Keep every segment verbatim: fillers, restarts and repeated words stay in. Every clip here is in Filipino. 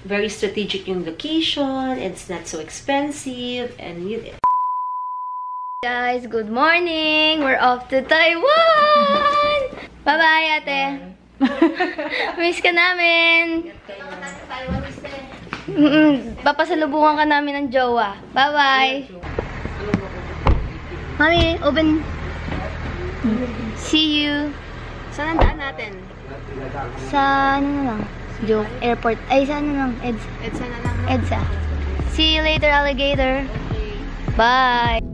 very strategic yung location, it's not so expensive, and you... Guys, good morning! We're off to Taiwan! Bye-bye, ate! Miss ka namin! Mm -mm, papasalubungan ka namin ng jowa. Bye-bye! Mami, open! See you! Saan ang daan natin? Sa ano na lang? Joke, airport. Ay, sa ano lang? EDSA. EDSA na lang. EDSA. See you later, alligator! Bye!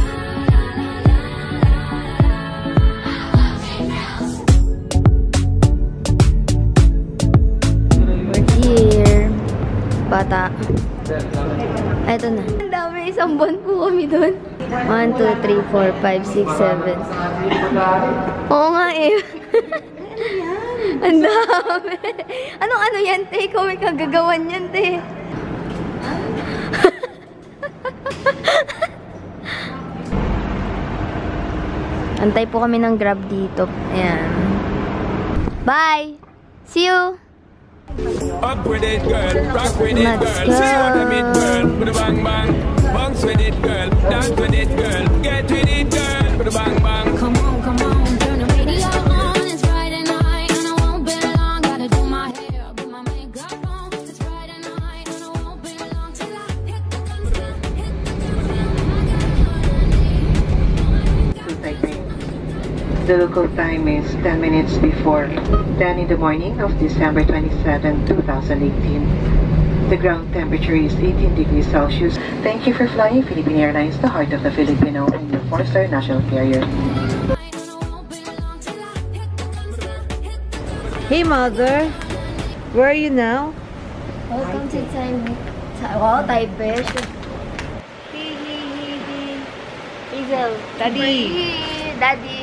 Bata. Eto na. Ang dami, isang buwan po kami doon. one, two, three, four, five, six, seven. Oo nga eh. Ang dami. Anong ano yan, te? Ikaw may kagagawan yan, te. Antay po kami ng Grab dito. Ayan. Bye! See you! Up with it, girl. Rock with it, girl. See what I mean, girl. With a bang bang. Bounce with it, girl. Dance with it, girl. Get with it, girl. With a bang bang. Come on, come on. Turn the radio on. It's Friday night and I won't be long. Gotta do my hair, put my makeup on. It's Friday night and I won't be long till I hit the concert. Hit the concert. The local time is ten minutes before ten in the morning of December twenty-seventh, two thousand eighteen. The ground temperature is eighteen degrees Celsius. Thank you for flying Philippine Airlines, the heart of the Filipino and your four-star national carrier. Hey mother, where are you now? Welcome to Taiwan. Wow, Taipei. Hey, hey, hey, hey. Hazel. Daddy. Daddy.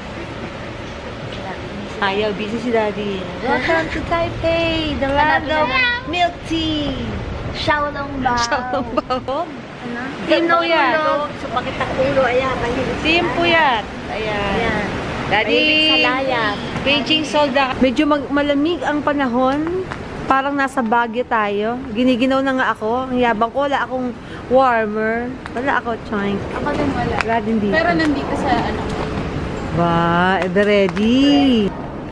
Ayaw, busy si Daddy. Welcome to Taipei, the land of milk tea. Xiaolong bao. Xiaolong bao. Ano? Team Puyat. So, pakitakuro, ayan. Team Puyat. Ayan. Daddy. Beijing Solda. Medyo mag malamig ang panahon. Parang nasa Baguio tayo. Giniginaw na nga ako. Ang yabang ko, wala akong warmer. Wala ako, Chang. Ako din wala. Wala din dito. Pero nandito sa ano. Ba, ever ready.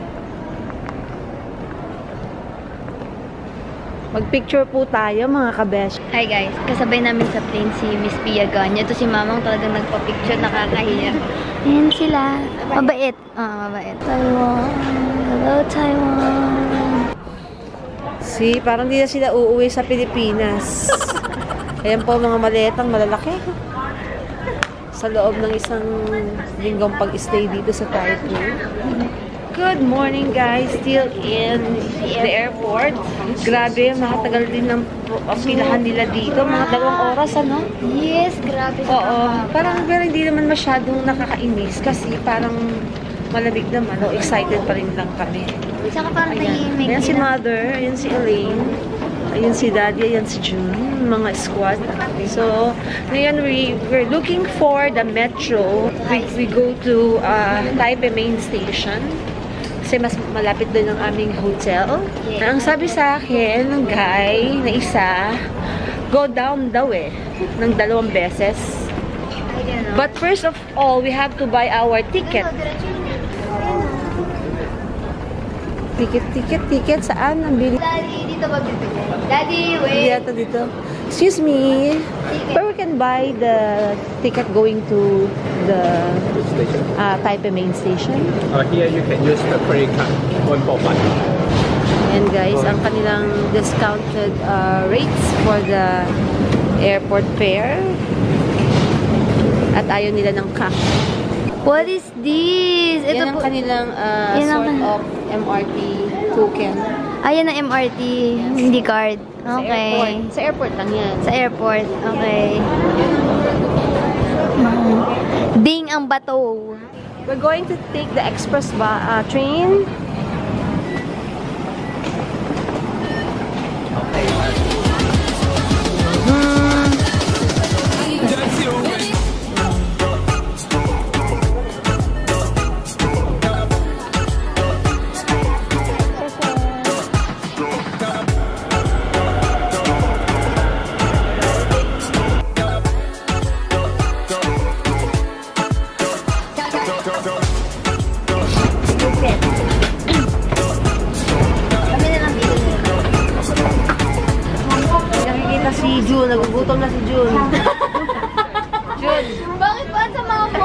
Mag-picture po tayo, mga kabesh. Hi guys, kasabay namin sa plane si Miss Pia Ganya. Ito si Mamang talagang nagpa-picture, nakakahiya. Ayan sila. Mabait. Ah, mabait. Taiwan. Hello, Taiwan. See, parang di na sila uuwi sa Pilipinas. Ayan po mga maletang malalaki. Sa loob ng isang linggong pag-stay dito sa Taipei. Good morning guys, still in the airport. Grabe, makatagal din ng pilahan nila dito. Mga dalawang oras, ano? Yes, grabe. Oo, parang pero hindi naman masyadong nakakainis kasi parang malamig naman. O, excited pa rin lang kami. Saka parang tahimik. Ayan si Mother, ayan si Elaine, ayan si Daddy, ayan si June, mga squad. So, ngayon we, we're looking for the metro. We, we go to uh, Taipei main station. Kasi mas malapit doon ang aming hotel. Yeah. Na ang sabi sa akin ng guy na isa, go down daw eh, ng dalawang beses. But first of all, we have to buy our ticket. Ticket, ticket, ticket. Saan? Ang bili? Daddy, dito ba bibili? Daddy, wait. Dito, dito. Excuse me. Where we can buy the ticket going to the uh, Taipei main station? Uh, here you can use the credit card. one for one. And guys, ang kanilang discounted uh, rates for the airport fare. At ayaw nila ng cash. What is this? Ito Yan ang po. kanilang uh, Yan ang sort kan- of M R T token. Ayan ang M R T, hindi card. Sa Okay. airport. Sa airport lang yan. Sa airport. Okay. Ding ang bato. We're going to take the express ba uh, train. June, nagugutom na si June. June. Bakit ba sa mama mo?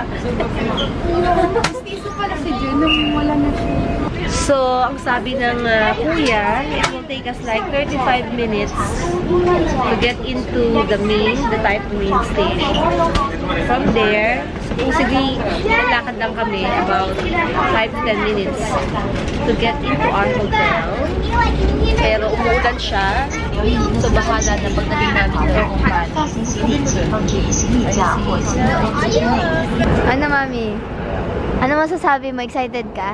Gustiso pala si June nung wala na siya. So, ang sabi ng uh, kuya, it will take us like thirty-five minutes to get into the main, the type main station. From there, supposedly, lalakad lang kami about five to ten minutes to get into our hotel. Pero umuulan siya, so bahala na pagdating namin ng Ano, mami? Ano masasabi mo? Excited ka?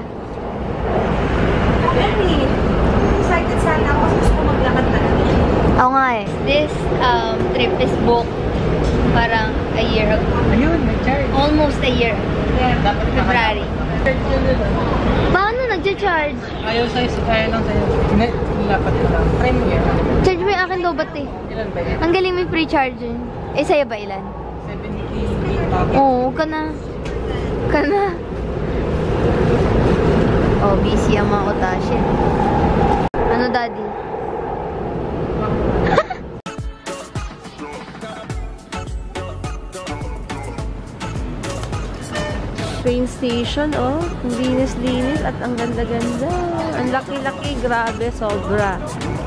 Very excited sana ako kasi gusto ko maglakad talaga. Oo nga eh. This um, trip is booked parang a year ago. Ayun, nag-charge. Almost a year ago. Dapat February. Paano nagja-charge? Ayaw sa'yo, kaya lang sa'yo. Hindi, dapat ko lang. Premier. Charge mo yung akin daw ba't eh? Ilan ba yan? Ang galing may free charging. Eh, sa'yo ba ilan? seventy-eight. Oo, ka na. Ka na. Oh, busy ang mga otashin. Ano, daddy? Train station, oh. Ang linis-linis at ang ganda-ganda. Ang laki-laki, grabe, sobra.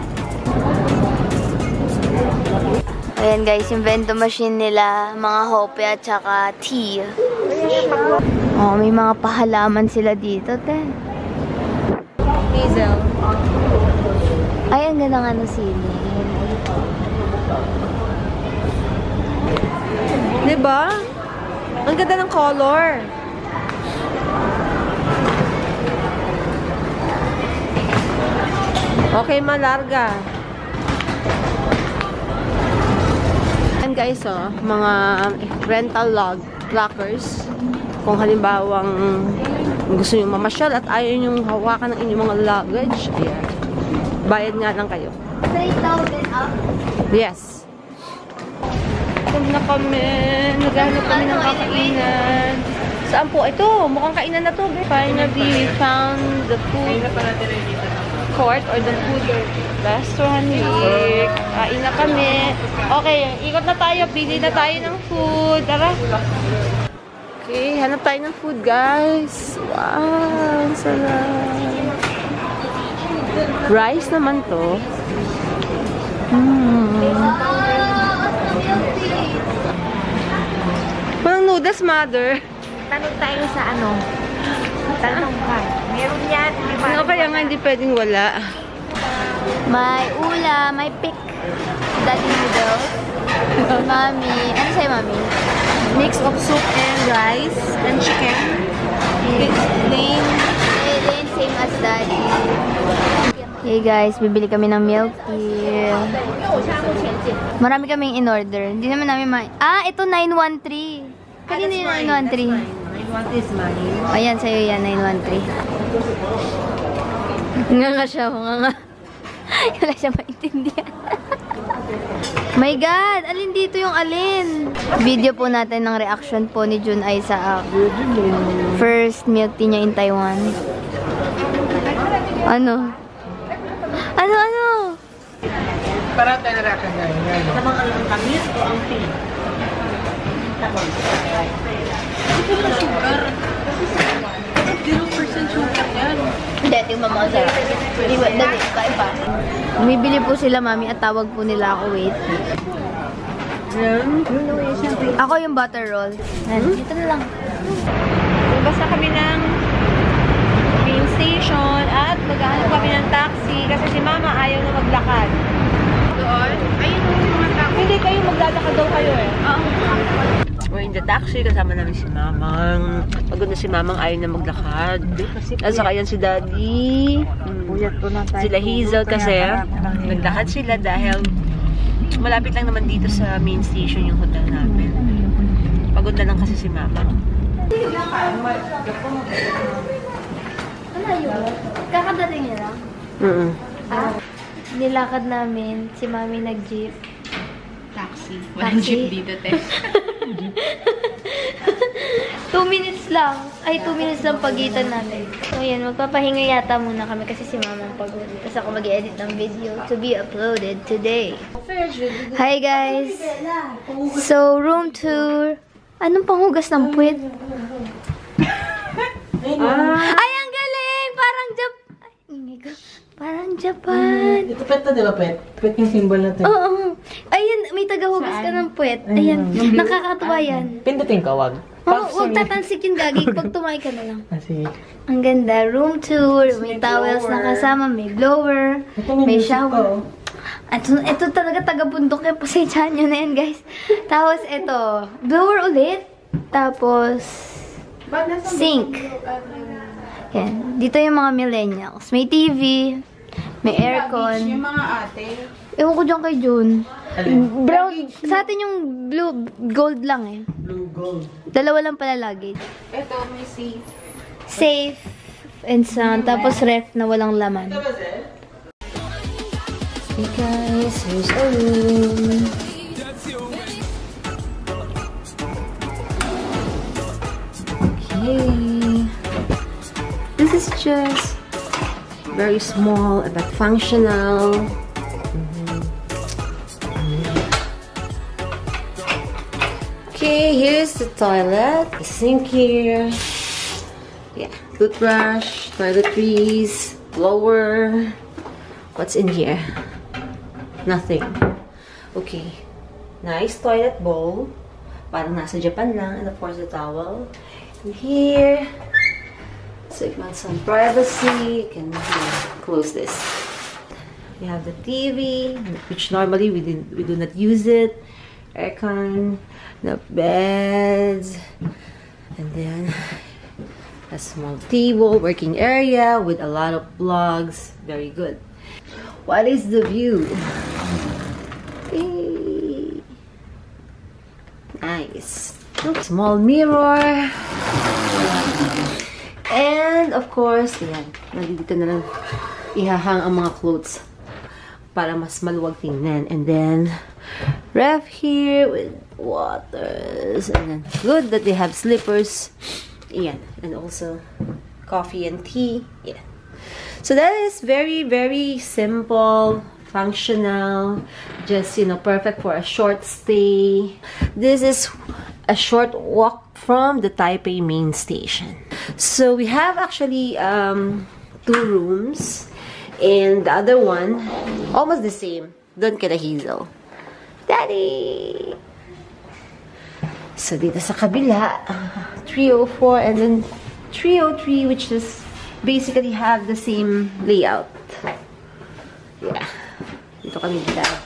Ayan guys, yung vending machine nila, mga hope at saka tea. Oh, may mga pahalaman sila dito, te. Hazel. Ay, ang ganda nga ng sili. Diba? Ang ganda ng color. Okay, malarga. Ayan guys, oh, mga rental log lockers. Kung halimbawang gusto nyo mamasyal at ayaw nyo hawakan ng inyong mga luggage, ayan. Bayad nga lang kayo. three thousand up? Yes. Ito na kami. Naghanap kami ng kakainan. Saan po? Ito, mukhang kainan na to. Finally, we found the food court or the food restaurant here. Kain na kami. Okay, ikot na tayo. Pili na tayo ng food. Tara. Okay, hanap tayo ng food, guys. Wow, sarap. Rice naman to. Hmm. Parang noodles, mother. Tanong tayo sa ano? Tanong ka. Meron yan. Ano kaya nga hindi pwedeng wala? May ula, may pick. Daddy noodles. Mami. Ano sa'yo, mami? Mix of soup and rice and chicken. It's plain. Plain, same as daddy. Hey guys, bibili kami ng milk tea. Marami kaming in-order. Hindi naman namin ma... Ah, ito nine one three. Kanina yung nine one three. What is mine? Ayan, sa'yo yan, nine one three. Nga nga siya, nga nga. Wala siya maintindihan. My God! Alin dito yung alin? Video po natin ng reaction po ni Jun ay sa uh, first milk tea niya in Taiwan. Ano? Ano, ano? Para tayo na reaction na yun. Sa mga ang kamis o ang tea? Ito na sugar. zero percent sugar yan. Hindi, tingnan mo sarap. Hindi, dali, kaiba. Bumibili po sila, mami, at tawag po nila ako, wait. Ako yung butter roll. Hmm? Dito na lang. Lumabas na kami ng train station at maghahanap kami ng taxi kasi si mama ayaw na maglakad. Doon? Ayun yung mga taxi. Hindi kayo, maglalakad daw kayo eh. Oo. We're in the taxi, kasama namin si mamang. Pagod na si mamang, ayaw na maglakad. At saka yan si daddy. Hmm. Sila Hazel kasi naglakad sila dahil malapit lang naman dito sa main station yung hotel namin. Pagod na lang kasi si mama. Ano yun? Kakadating niya lang? Mm-mm. Ah, nilakad namin, si mami nag-jeep. Taxi. Walang jeep dito, te. Two minutes lang. Ay, two minutes lang pagitan natin. So, yan. Magpapahinga yata muna kami kasi si Mama pagod. Tapos ako mag-edit ng video to be uploaded today. Hi, guys! So, room tour. Anong panghugas ng puwet? Ah. Ay, ang galing! Parang Jap... Ay, ingay ko. Parang Japan. Ito pet na, di ba pet? Pet yung symbol natin. Oo. Oh, oh. Ayun, may tagahugas ka ng puwet. Ayan. Nakakatuwa yan. Pindutin ka, wag. Oo, huwag tatansik yung gagi. Pag tumakay ka na lang. Ah, sige. Ang ganda. Room tour. May towels na kasama. May blower. May shower. Ito, ito talaga taga-bundok yan. Pasensyahan nyo na yan, guys. Tapos, ito. Blower ulit. Tapos, sink. Yan. Dito yung mga millennials. May T V. May aircon. Yung mga ate. Ewan ko dyan kay Jun. Brown. Sa atin yung blue, gold lang eh. Blue gold. Dalawa lang pala luggage. Ito, may safe. Safe and sound. Tapos ref na walang laman. Hey guys, here's a room. Okay. This is just very small but functional. Mm-hmm. Okay, here's the toilet, the sink here. Yeah, toothbrush, toiletries, blower. What's in here? Nothing. Okay. Nice toilet bowl. Parang nasa Japan lang. And of course, the towel. And here, so if you want some privacy, you can here, close this. We have the T V, which normally we, didn't, we do not use it. Aircon, the beds, and then a small table, working area with a lot of plugs. Very good. What is the view? Hey. Nice. Small mirror. And of course, yan. Nandito na lang ihahang ang mga clothes para mas maluwag tingnan. And then, ref here with waters. And then, good that they have slippers. Yan. And also, coffee and tea. Yan. So that is very, very simple, functional, just, you know, perfect for a short stay. This is a short walk from the Taipei main station. So we have actually um, two rooms, and the other one, almost the same. Doon kila Hazel. Daddy! So dito sa kabila, three oh four and then three oh three, which is basically have the same layout. Yeah. Dito kami Daddy.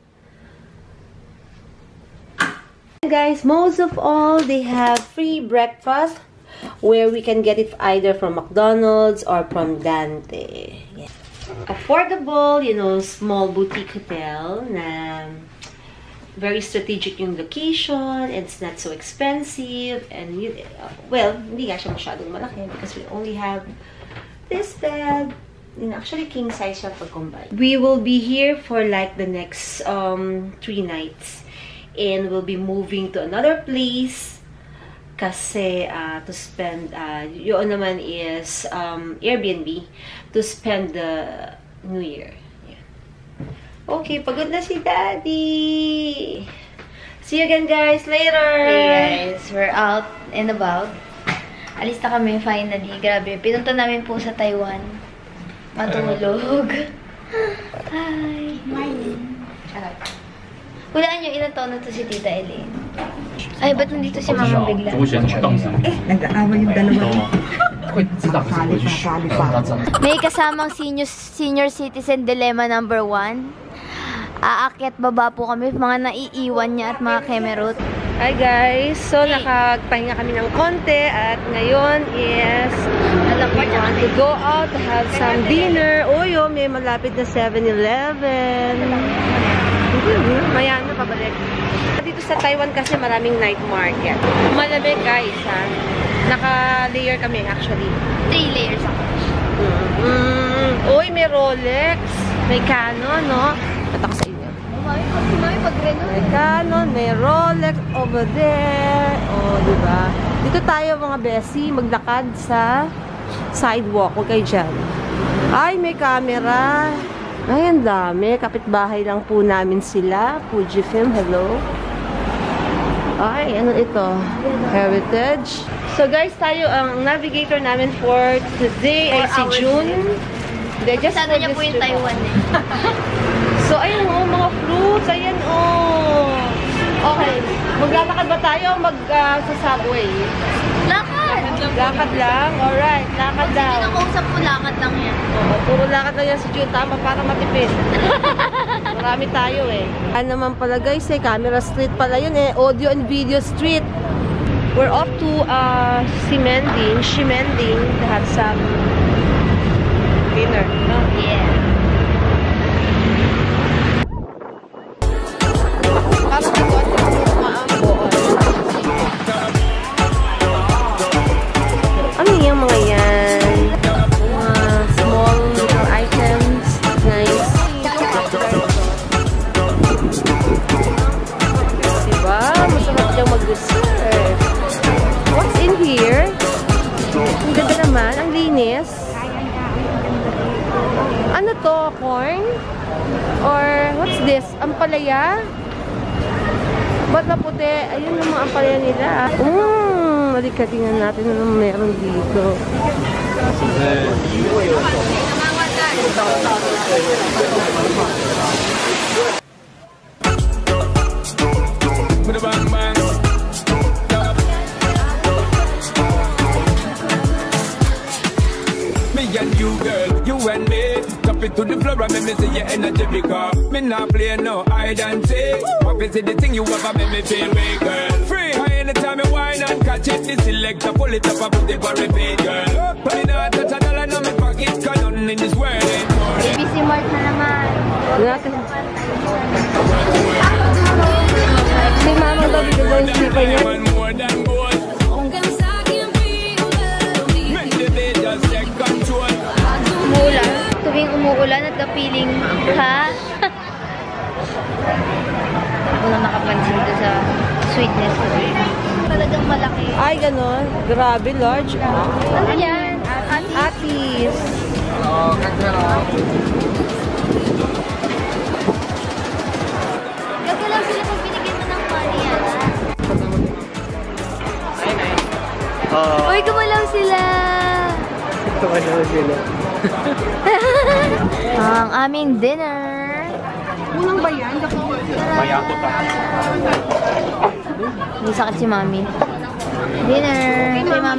Guys, most of all, they have free breakfast where we can get it either from McDonald's or from Dante. Yeah. Affordable, you know, small boutique hotel na very strategic yung location. It's not so expensive, and you, uh, well, hindi nga siya masyadong malaki because we only have this bed. You know, actually king size siya pag combine. We will be here for like the next um three nights. And we'll be moving to another place kasi uh, to spend, uh, yun naman is um, Airbnb to spend the New Year. Yeah. Okay, pagod na si Daddy! See you again guys later! Hey guys, we're out and about. Alis na kami finally. Grabe, pinunta namin po sa Taiwan. Matulog. Hi! Charot. Hulaan nyo, ilang taon na to si Tita Elaine? Ay, ba't nandito si Mama bigla? Eh, nag-aawal yung dalawa. May kasamang senior, senior citizen dilemma number one. Aakyat baba po kami, mga naiiwan niya at mga kemerot. Hi guys! So, nakagpahinga kami ng konti at ngayon is we want to go out to have some dinner. Uy, oh, may malapit na seven eleven. Maya na, pabalik. Dito sa Taiwan kasi maraming night market. Malamig guys, ha? Naka-layer kami actually. Three layers ako. Mm-hmm. Uy, may Rolex. May Canon, no? Tatak sa inyo. May pag-reno. May Canon, may Rolex over there. Oh, diba? Dito tayo mga besi, maglakad sa sidewalk. Huwag kayo dyan. Ay, may camera. Ay, ang dami. Kapitbahay lang po namin sila. Fujifilm, hello. Ay, ano ito? Heritage. So guys, tayo ang navigator namin for today ay si June. They just Sana niya po yung Taiwan eh. So, ayun oh, mga fruits. Ayan oh. Okay. Maglalakad ba tayo o mag uh, sa subway? Lakad! Lakad lang? Alright, lakad lang. Hindi na kausap po, lakad lang yan. Oo, puro lakad lang yan si June. Tama, para matipid. Marami tayo eh. Ano naman pala guys eh, camera street pala yun eh. Audio and video street. We're off to uh, Ximending, Ximending to have some dinner. No? Yeah. Parang ito, maambo. Ano yung mga yan? Mga small little items. Nice. Diba? Masarap diyang mag-reserve. What's in here? Ang ganda naman. Ang linis. Ano to? Corn? Or what's this? Ampalaya? Ba't maputi? Ayun ang mga ampalaya nila. Mmm! Halika, tingnan natin ano meron dito. And you girl, you and me, top it to the floor and make me see your energy because me not play no hide and seek. What is it the thing you ever make me feel way, girl? Free, I anytime you whine and catch it, the selector pull it up and put it for repeat, girl. But me not touch a dollar in my pocket, cause nothing in this world ain't for it. A B C Mart na naman. Natin. Si mama daw dito daw yung slipper niya. More than gold. Make the day just take control. Umuulan. Tuwing umuulan at kapiling ha? Hindi ko na nakapansin doon sa sweetness ko. Talagang malaki. Ay, ganon. Grabe, large. Ano yan? Atis. Gagalaw sila pag binigyan mo ng money yan. Uy, gumalaw sila! Gumalaw sila. Ang aming dinner. Unang ba yan? Mayato ka. Hindi sakit si mami. Dinner. Kay mama.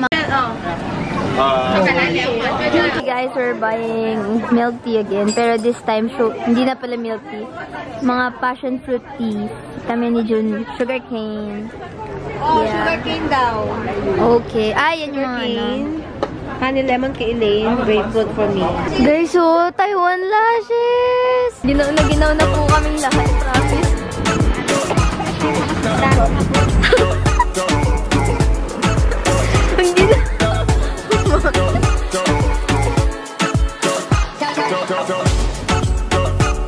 Hey guys, we're buying milk tea again. Pero this time, so, hindi na pala milk tea. Mga passion fruit tea. Kami ni June. Sugar cane. Oh, Yeah. sugar cane daw. Okay. Ah, yan yung mga ano. Honey lemon kay Elaine. Grapefruit for me. Guys, so, Taiwan lashes! Ginaw na ginaw na po kaming lahat.